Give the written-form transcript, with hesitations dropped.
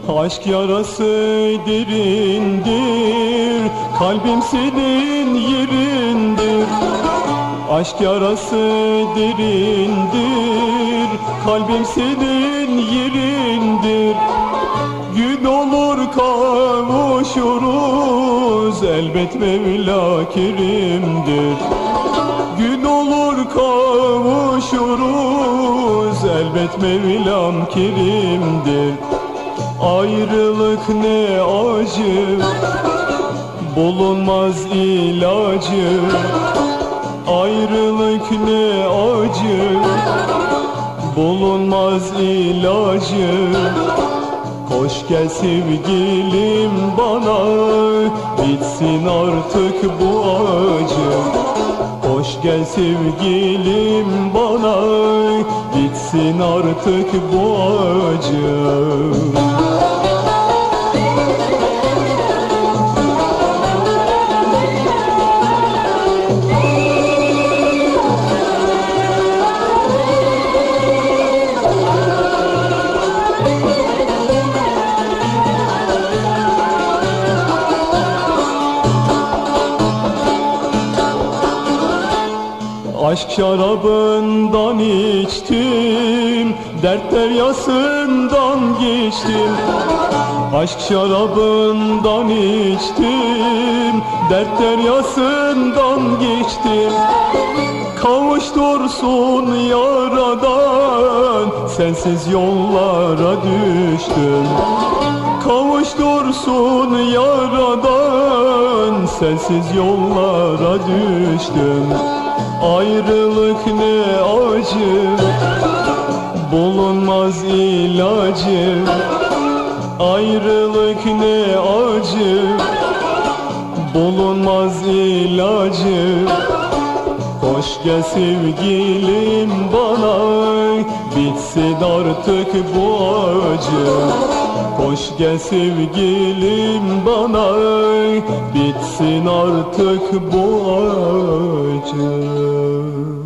Aşk yarası derindir, kalbim senin yerindir. Aşk yarası derindir, kalbim senin yerindir. Gün olur kavuşuruz, elbet Mevla kerimdir. Gün olur kavuşuruz, elbet Mevlam kerimdir. Ayrılık ne acı, bulunmaz ilacı. Ayrılık ne acı, bulunmaz ilacı. Koş gel sevgilim bana, bitsin artık bu acı. Hoş gel sevgilim bana, bitsin artık bu acı. Aşk şarabından içtim, dert deryasından geçtim. Aşk şarabından içtim, dert deryasından geçtim. Kavuştursun yaradan, sensiz yollara düştüm. Kavuştursun yaradan, sensiz yollara düştüm. Ayrılık ne acı, bulunmaz ilacı. Ayrılık ne acı, bulunmaz ilacı. Hoş gel sevgilim bana, bitsin artık bu acı. Hoş gel sevgilim bana, bitsin artık bu acı.